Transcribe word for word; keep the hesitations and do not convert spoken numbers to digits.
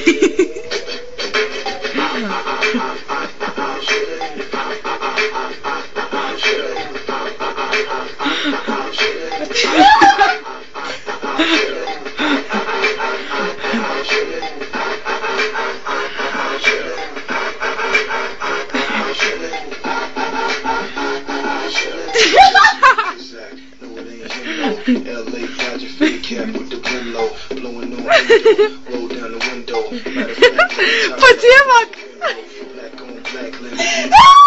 L A Dodger fitted cap with the brim low, blowing on roll down the window. Matter of fact, Почему? black on black,